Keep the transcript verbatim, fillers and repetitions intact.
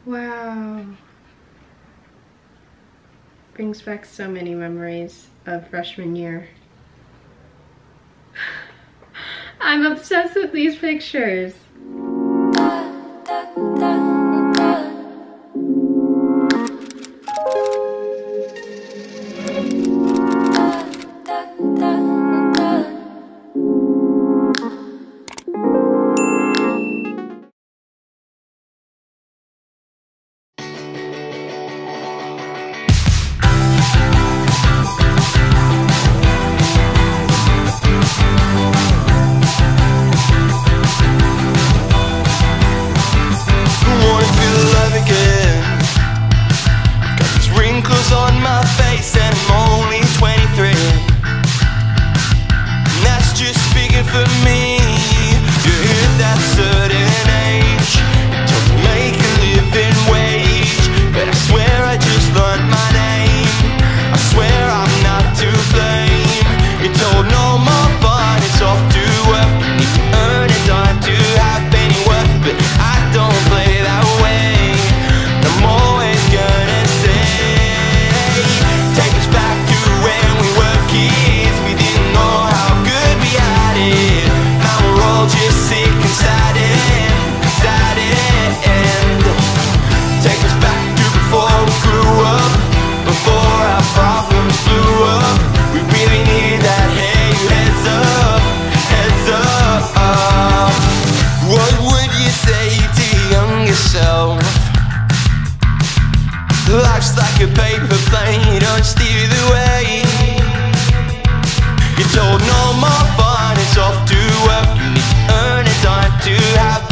Wow. Brings back so many memories of freshman year. I'm obsessed with these pictures. On my face and I'm only twenty-three, and that's just speaking for me. You hit that certain age, you're told to make a living wage, but I swear I just learned my name. I swear I'm not to blame. You're told no more fun, it's off to work. You need to earn a dime to have any worth, but I don't play that way. I'm always gonna say, take us back to when we were kids. We didn't know how good we had it. Now we're all just sick and saddened, saddened. Take us back to before we grew up, before our problems blew up. We really need that, hey, heads up, heads up. What would you say to your younger self? Life's like a paper plane, don't steer the way. You're told no more fun, it's off to work. You need to earn a dime to have